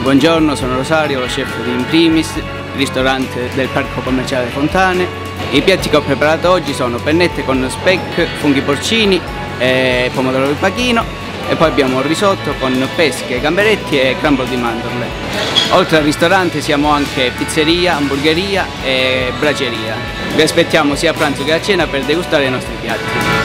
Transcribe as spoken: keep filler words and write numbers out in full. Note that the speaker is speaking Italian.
Buongiorno, sono Rosario, lo chef di In Primis, ristorante del Parco Commerciale Fontane. I piatti che ho preparato oggi sono pennette con speck, funghi porcini, e pomodoro al pachino, e poi abbiamo un risotto con pesche, gamberetti e crumble di mandorle. Oltre al ristorante siamo anche pizzeria, hamburgeria e braceria. Vi aspettiamo sia a pranzo che a cena per degustare i nostri piatti.